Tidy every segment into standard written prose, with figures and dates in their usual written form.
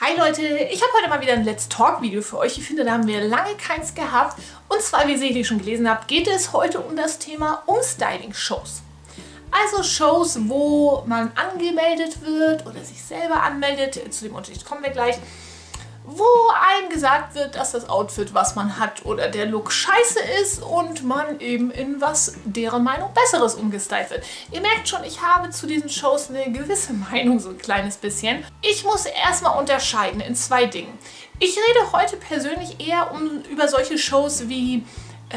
Hi Leute, ich habe heute mal wieder ein Let's Talk Video für euch. Ich finde, da haben wir lange keins gehabt. Und zwar, wie ihr sicherlich schon gelesen habt, geht es heute um das Thema Umstyling-Shows. Also Shows, wo man angemeldet wird oder sich selber anmeldet, zu dem Unterschied kommen wir gleich, wo einem gesagt wird, dass das Outfit, was man hat oder der Look scheiße ist und man eben in was deren Meinung Besseres umgestylt wird. Ihr merkt schon, ich habe zu diesen Shows eine gewisse Meinung, so ein kleines bisschen. Ich muss erstmal unterscheiden in zwei Dingen. Ich rede heute persönlich eher über solche Shows wie,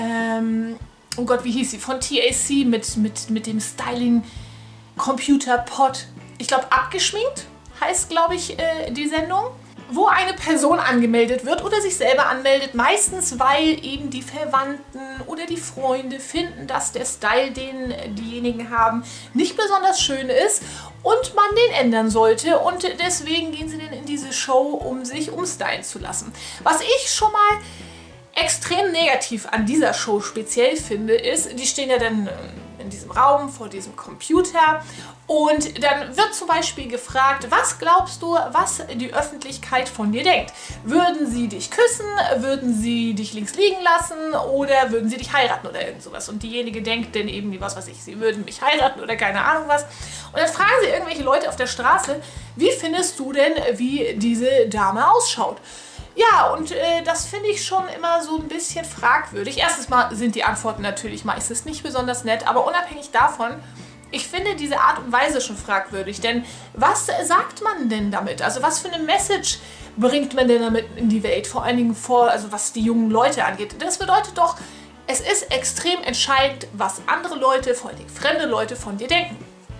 oh Gott, wie hieß sie, von TAC mit dem Styling Computer Pod. Ich glaube, abgeschminkt heißt, glaube ich, die Sendung. Wo eine Person angemeldet wird oder sich selber anmeldet, meistens weil eben die Verwandten oder die Freunde finden, dass der Style, den diejenigen haben, nicht besonders schön ist und man den ändern sollte, und deswegen gehen sie dann in diese Show, um sich umstylen zu lassen. Was ich schon mal extrem negativ an dieser Show speziell finde, ist, die stehen ja dann in diesem Raum vor diesem Computer und dann wird zum Beispiel gefragt, was glaubst du, was die Öffentlichkeit von dir denkt? Würden sie dich küssen, würden sie dich links liegen lassen oder würden sie dich heiraten oder irgend sowas? Und diejenige denkt dann eben, was weiß ich, sie würden mich heiraten oder keine Ahnung was. Und dann fragen sie irgendwelche Leute auf der Straße, wie findest du denn, wie diese Dame ausschaut? Ja, und das finde ich schon immer so ein bisschen fragwürdig. Erstens mal sind die Antworten natürlich meistens nicht besonders nett, aber unabhängig davon, ich finde diese Art und Weise schon fragwürdig. Denn was sagt man denn damit? Also was für eine Message bringt man denn damit in die Welt? Vor allen Dingen also was die jungen Leute angeht. Das bedeutet doch, es ist extrem entscheidend, was andere Leute, vor allen Dingen fremde Leute von dir denken.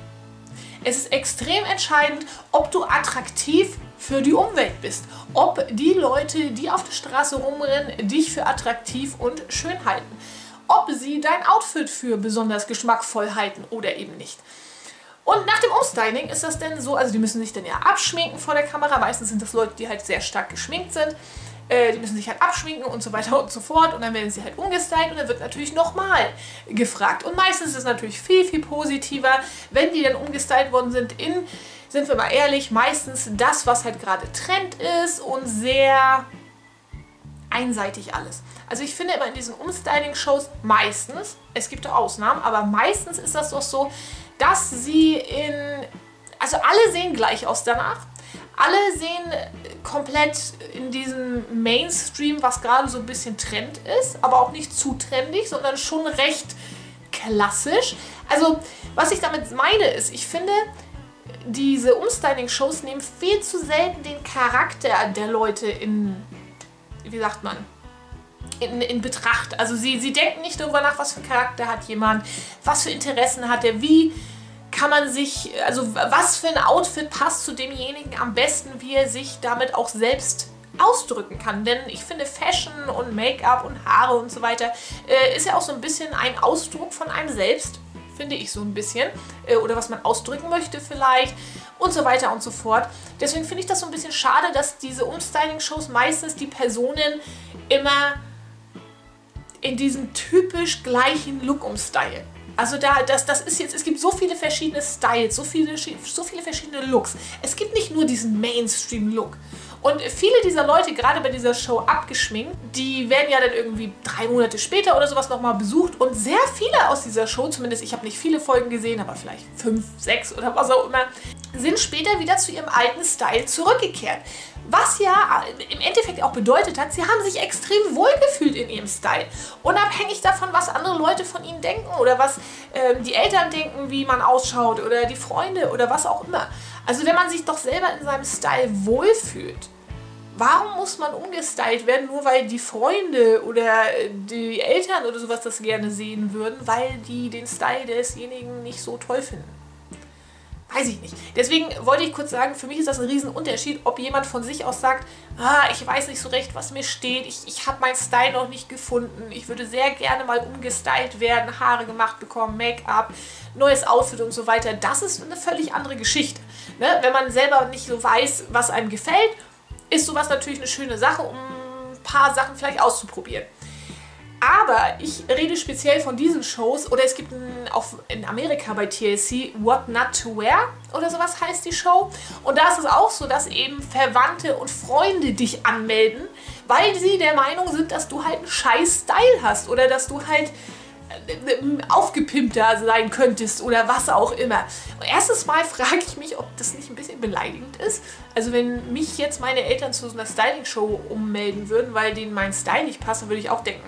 Es ist extrem entscheidend, ob du attraktiv für die Umwelt bist. Ob die Leute, die auf der Straße rumrennen, dich für attraktiv und schön halten. Ob sie dein Outfit für besonders geschmackvoll halten oder eben nicht. Und nach dem Umstyling ist das denn so, also die müssen sich dann ja abschminken vor der Kamera. Meistens sind das Leute, die halt sehr stark geschminkt sind. Die müssen sich halt abschminken und so weiter und so fort. Und dann werden sie halt umgestylt und dann wird natürlich nochmal gefragt. Und meistens ist es natürlich viel, viel positiver, wenn die dann umgestylt worden sind sind wir mal ehrlich, meistens das, was halt gerade Trend ist und sehr einseitig alles. Also ich finde immer in diesen Umstyling-Shows meistens, es gibt auch Ausnahmen, aber meistens ist das doch so, dass sie also alle sehen gleich aus danach. Alle sehen komplett in diesem Mainstream, was gerade so ein bisschen Trend ist, aber auch nicht zu trendig, sondern schon recht klassisch. Also was ich damit meine ist, ich finde, diese Umstyling-Shows nehmen viel zu selten den Charakter der Leute wie sagt man, in Betracht. Also sie denken nicht darüber nach, was für einen Charakter hat jemand, was für Interessen hat er, wie kann man sich, also was für ein Outfit passt zu demjenigen am besten, wie er sich damit auch selbst ausdrücken kann. Denn ich finde, Fashion und Make-up und Haare und so weiter ist ja auch so ein bisschen ein Ausdruck von einem selbst, finde ich so ein bisschen. Oder was man ausdrücken möchte vielleicht und so weiter und so fort. Deswegen finde ich das so ein bisschen schade, dass diese Umstyling-Shows meistens die Personen immer in diesem typisch gleichen Look umstylen. Also das ist jetzt, es gibt so viele verschiedene Styles, so viele verschiedene Looks. Es gibt nicht nur diesen Mainstream-Look. Und viele dieser Leute, gerade bei dieser Show abgeschminkt, die werden ja dann irgendwie 3 Monate später oder sowas nochmal besucht. Und sehr viele aus dieser Show, zumindest ich habe nicht viele Folgen gesehen, aber vielleicht 5, 6 oder was auch immer, sind später wieder zu ihrem alten Style zurückgekehrt. Was ja im Endeffekt auch bedeutet hat, sie haben sich extrem wohlgefühlt in ihrem Style. Unabhängig davon, was andere Leute von ihnen denken oder was die Eltern denken, wie man ausschaut oder die Freunde oder was auch immer. Also wenn man sich doch selber in seinem Style wohlfühlt, warum muss man umgestylt werden, nur weil die Freunde oder die Eltern oder sowas das gerne sehen würden, weil die den Style desjenigen nicht so toll finden? Weiß ich nicht. Deswegen wollte ich kurz sagen, für mich ist das ein Riesenunterschied, ob jemand von sich aus sagt, ich weiß nicht so recht, was mir steht, ich habe meinen Style noch nicht gefunden, ich würde sehr gerne mal umgestylt werden, Haare gemacht bekommen, Make-up, neues Outfit und so weiter. Das ist eine völlig andere Geschichte. Ne? Wenn man selber nicht so weiß, was einem gefällt, ist sowas natürlich eine schöne Sache, um ein paar Sachen vielleicht auszuprobieren. Aber ich rede speziell von diesen Shows, oder es gibt auch in Amerika bei TLC What Not to Wear oder sowas heißt die Show. Und da ist es auch so, dass eben Verwandte und Freunde dich anmelden, weil sie der Meinung sind, dass du halt einen scheiß Style hast oder dass du halt aufgepimpter sein könntest oder was auch immer. Und erstes Mal frage ich mich, ob das nicht ein bisschen beleidigend ist. Also wenn mich jetzt meine Eltern zu so einer Styling-Show ummelden würden, weil denen mein Style nicht passt, dann würde ich auch denken,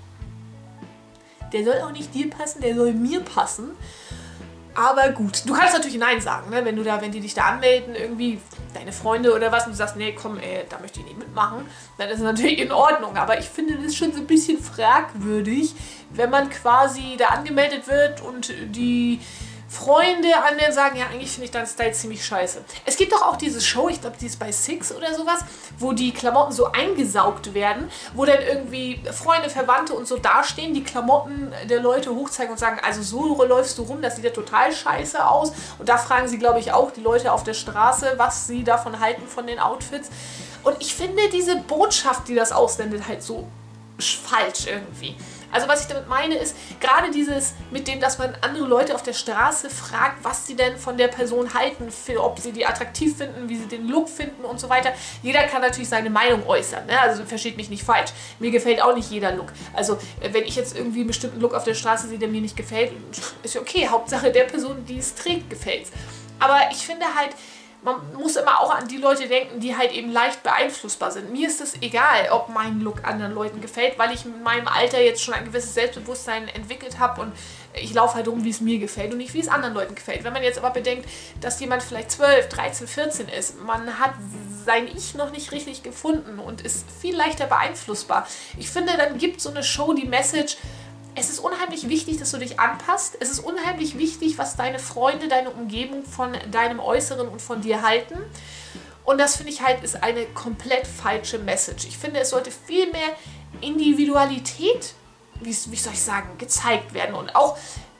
der soll auch nicht dir passen, der soll mir passen. Aber gut, du kannst natürlich Nein sagen, ne? Wenn die dich da anmelden, irgendwie deine Freunde oder was, und du sagst, nee, komm, da möchte ich nicht mitmachen, dann ist es natürlich in Ordnung. Aber ich finde das schon so ein bisschen fragwürdig, wenn man quasi da angemeldet wird und die Freunde an den sagen, ja, eigentlich finde ich deinen Style ziemlich scheiße. Es gibt doch auch diese Show, ich glaube, die ist bei Six oder sowas, wo die Klamotten so eingesaugt werden, wo dann irgendwie Freunde, Verwandte und so dastehen, die Klamotten der Leute hochzeigen und sagen, also so läufst du rum, das sieht ja total scheiße aus. Und da fragen sie, glaube ich, auch die Leute auf der Straße, was sie davon halten, von den Outfits. Und ich finde diese Botschaft, die das aussendet, halt so falsch irgendwie. Also was ich damit meine ist, gerade dieses mit dem, dass man andere Leute auf der Straße fragt, was sie denn von der Person halten, ob sie die attraktiv finden, wie sie den Look finden und so weiter. Jeder kann natürlich seine Meinung äußern, ne? Also versteht mich nicht falsch. Mir gefällt auch nicht jeder Look. Also wenn ich jetzt irgendwie einen bestimmten Look auf der Straße sehe, der mir nicht gefällt, ist ja okay. Hauptsache der Person, die es trägt, gefällt es. Aber ich finde halt, man muss immer auch an die Leute denken, die halt eben leicht beeinflussbar sind. Mir ist es egal, ob mein Look anderen Leuten gefällt, weil ich in meinem Alter jetzt schon ein gewisses Selbstbewusstsein entwickelt habe und ich laufe halt rum, wie es mir gefällt und nicht, wie es anderen Leuten gefällt. Wenn man jetzt aber bedenkt, dass jemand vielleicht 12, 13, 14 ist, man hat sein Ich noch nicht richtig gefunden und ist viel leichter beeinflussbar. Ich finde, dann gibt so eine Show die Message, es ist unheimlich wichtig, dass du dich anpasst. Es ist unheimlich wichtig, was deine Freunde, deine Umgebung von deinem Äußeren und von dir halten. Und das finde ich halt ist eine komplett falsche Message. Ich finde, es sollte viel mehr Individualität, wie soll ich sagen, gezeigt werden und auch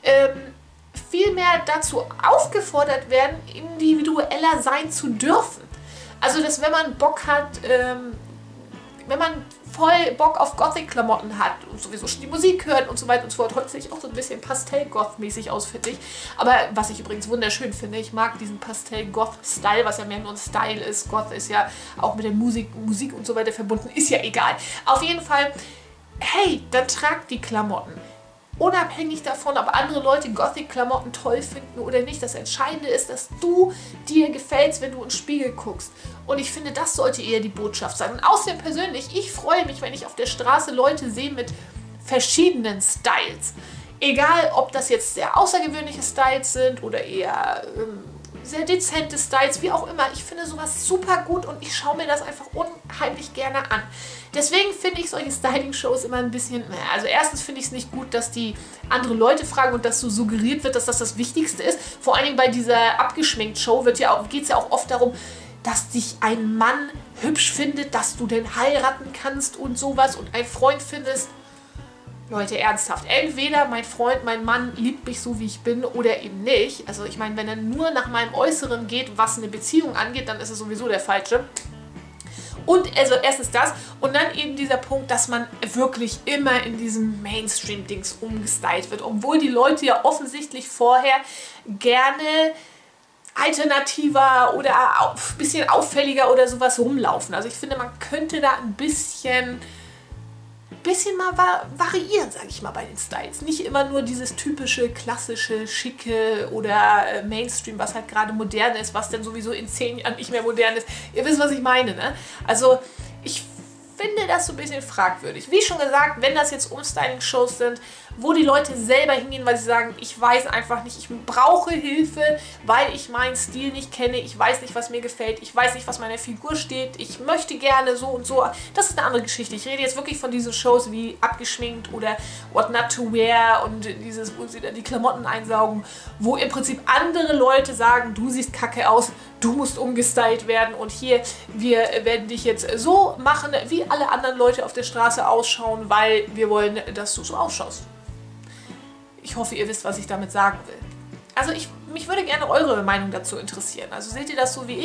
viel mehr dazu aufgefordert werden, individueller sein zu dürfen. Also, dass wenn man Bock hat, wenn man voll Bock auf Gothic-Klamotten hat und sowieso schon die Musik hört und so weiter und so fort. Heute sehe ich auch so ein bisschen Pastell-Goth-mäßig aus, finde ich. Aber was ich übrigens wunderschön finde, ich mag diesen Pastell-Goth-Style, was ja mehr nur ein Style ist. Goth ist ja auch mit der Musik und so weiter verbunden, ist ja egal. Auf jeden Fall, hey, dann tragt die Klamotten. Unabhängig davon, ob andere Leute Gothic-Klamotten toll finden oder nicht. Das Entscheidende ist, dass du dir gefällst, wenn du in den Spiegel guckst. Und ich finde, das sollte eher die Botschaft sein. Und außerdem persönlich, ich freue mich, wenn ich auf der Straße Leute sehe mit verschiedenen Styles. Egal, ob das jetzt sehr außergewöhnliche Styles sind oder eher sehr dezente Styles, wie auch immer. Ich finde sowas super gut und ich schaue mir das einfach unheimlich gerne an. Deswegen finde ich solche Styling-Shows immer ein bisschen, also erstens finde ich es nicht gut, dass die andere Leute fragen und dass so suggeriert wird, dass das das Wichtigste ist. Vor allen Dingen bei dieser Abgeschminkt-Show geht es ja auch oft darum, dass dich ein Mann hübsch findet, dass du den heiraten kannst und sowas und einen Freund findest. Leute, ernsthaft. Entweder mein Freund, mein Mann liebt mich so, wie ich bin oder eben nicht. Also ich meine, wenn er nur nach meinem Äußeren geht, was eine Beziehung angeht, dann ist es sowieso der Falsche. Und also erstens das und dann eben dieser Punkt, dass man wirklich immer in diesem Mainstream-Dings umgestylt wird. Obwohl die Leute ja offensichtlich vorher gerne alternativer oder ein bisschen auffälliger oder sowas rumlaufen. Also ich finde, man könnte da ein bisschen mal variieren, sage ich mal, bei den Styles. Nicht immer nur dieses typische, klassische, schicke oder Mainstream, was halt gerade modern ist, was dann sowieso in 10 Jahren nicht mehr modern ist. Ihr wisst, was ich meine, ne? Also ich finde das so ein bisschen fragwürdig. Wie schon gesagt, wenn das jetzt Umstyling-Shows sind, wo die Leute selber hingehen, weil sie sagen, ich weiß einfach nicht, ich brauche Hilfe, weil ich meinen Stil nicht kenne, ich weiß nicht, was mir gefällt, ich weiß nicht, was meiner Figur steht, ich möchte gerne so und so. Das ist eine andere Geschichte. Ich rede jetzt wirklich von diesen Shows wie Abgeschminkt oder What Not to Wear und dieses, wo sie dann die Klamotten einsaugen, wo im Prinzip andere Leute sagen, du siehst kacke aus, du musst umgestylt werden und hier, wir werden dich jetzt so machen, wie alle anderen Leute auf der Straße ausschauen, weil wir wollen, dass du so ausschaust. Ich hoffe, ihr wisst, was ich damit sagen will. Also mich würde gerne eure Meinung dazu interessieren. Also seht ihr das so wie ich?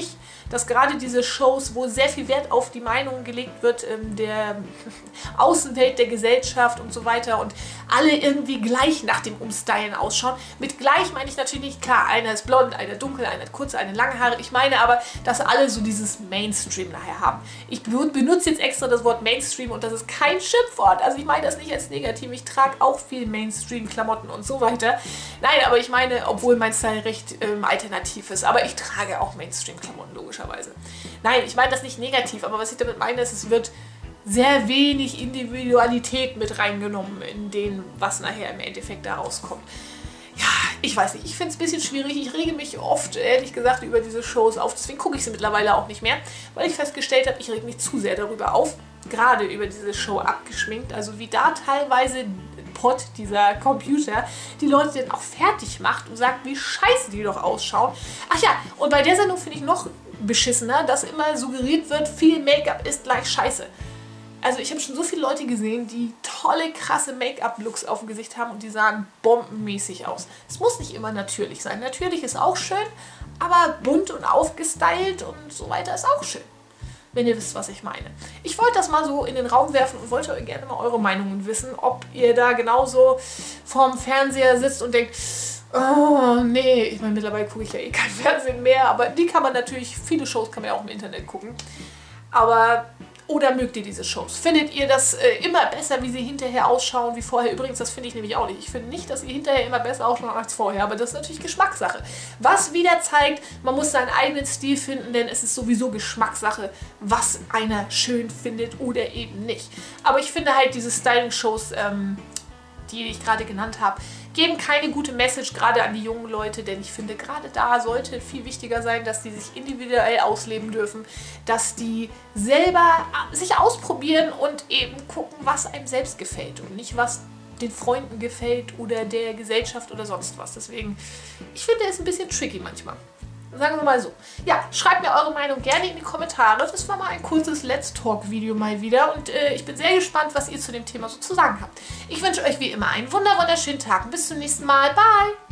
dass gerade diese Shows, wo sehr viel Wert auf die Meinung gelegt wird, der Außenwelt, der Gesellschaft und so weiter und alle irgendwie gleich nach dem Umstylen ausschauen. Mit gleich meine ich natürlich nicht, klar, einer ist blond, einer dunkel, einer hat kurze, eine lange Haare. Ich meine aber, dass alle so dieses Mainstream nachher haben. Ich benutze jetzt extra das Wort Mainstream und das ist kein Schimpfwort. Also ich meine das nicht als negativ. Ich trage auch viel Mainstream-Klamotten und so weiter. Nein, aber ich meine, obwohl mein Style recht alternativ ist, aber ich trage auch Mainstream-Klamotten, logischerweise. Nein, ich meine das nicht negativ, aber was ich damit meine, ist, es wird sehr wenig Individualität mit reingenommen in den, was nachher im Endeffekt da rauskommt. Ja, ich weiß nicht, ich finde es ein bisschen schwierig. Ich rege mich oft, ehrlich gesagt, über diese Shows auf. Deswegen gucke ich sie mittlerweile auch nicht mehr, weil ich festgestellt habe, ich rege mich zu sehr darüber auf. Gerade über diese Show abgeschminkt. Also wie da teilweise dieser Computer, die Leute dann auch fertig macht und sagt, wie scheiße die doch ausschauen. Ach ja, und bei der Sendung finde ich noch beschissener, dass immer suggeriert wird, viel Make-up ist gleich scheiße. Also ich habe schon so viele Leute gesehen, die tolle, krasse Make-up-Looks auf dem Gesicht haben und die sahen bombenmäßig aus. Es muss nicht immer natürlich sein. Natürlich ist auch schön, aber bunt und aufgestylt und so weiter ist auch schön. Wenn ihr wisst, was ich meine. Ich wollte das mal so in den Raum werfen und wollte gerne mal eure Meinungen wissen, ob ihr da genauso vorm Fernseher sitzt und denkt, oh nee, ich meine, mittlerweile gucke ich ja eh kein Fernsehen mehr, aber die kann man natürlich, viele Shows kann man ja auch im Internet gucken. Aber, oder mögt ihr diese Shows? Findet ihr das immer besser, wie sie hinterher ausschauen, wie vorher? Übrigens, das finde ich nämlich auch nicht. Ich finde nicht, dass sie hinterher immer besser ausschauen als vorher, aber das ist natürlich Geschmackssache. Was wieder zeigt, man muss seinen eigenen Stil finden, denn es ist sowieso Geschmackssache, was einer schön findet oder eben nicht. Aber ich finde halt diese Styling-Shows, die ich gerade genannt habe, geben keine gute Message, gerade an die jungen Leute, denn ich finde, gerade da sollte viel wichtiger sein, dass die sich individuell ausleben dürfen, dass die selber sich ausprobieren und eben gucken, was einem selbst gefällt und nicht, was den Freunden gefällt oder der Gesellschaft oder sonst was. Deswegen, ich finde es ein bisschen tricky manchmal. Sagen wir mal so. Ja, schreibt mir eure Meinung gerne in die Kommentare. Das war mal ein kurzes Let's Talk Video mal wieder und ich bin sehr gespannt, was ihr zu dem Thema so zu sagen habt. Ich wünsche euch wie immer einen wunderschönen Tag. Bis zum nächsten Mal. Bye!